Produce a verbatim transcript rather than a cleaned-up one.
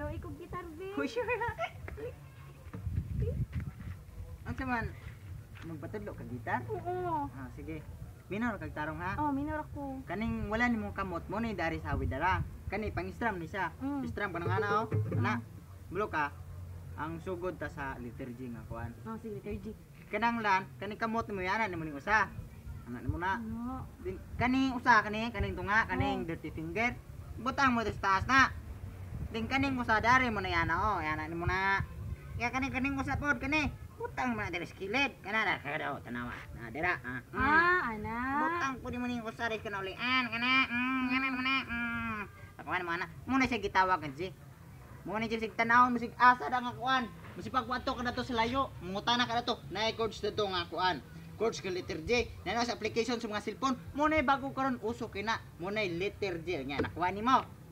Daw ikog gitar be. Oh, sure ha. Ang saman, magpatudlo ka gitar? Oo. Ah, sige. Minor kag tarong ha. Oh, minor ako. Kaning wala nimong kamot mo ni dari sa widara. Kani pang istram ni siya. Mm. Istram kanang ana oh. Ana. Bulo ka. Ang sugod ta sa liturgy nga kuan. Oh, sige, liturgy. Kanang lan, kaning kamot mo yana nimo ning usa. Ana nimo na. Ano? Din kaning usa kani kaning tunga kaning Oh. dirty finger. Butang mo sa taas na. Din kaning usa dari mo na yana oh. Yana nimo na. Ya kaning kaning usa pod kani. Butang mo na diri sa kilid. Kana na kada tanawa. Na dira ah. Mm. Ah, ana. Butang po di mo ning usari ka na ulian kana. Mm, kana mo na. Mm. Ako man mana. Muna siya gitawag kan si. Muna siya sig tanawon musig asa da nga kuan. Musipag kuadto ka na to sa layo. Mungutana ka na to. Naay codes na to nga kuan. Codes ka letter J. Na sa application sa mga cellphone. Muna bago karon uso kina. Muna letter J nga nakuha nimo.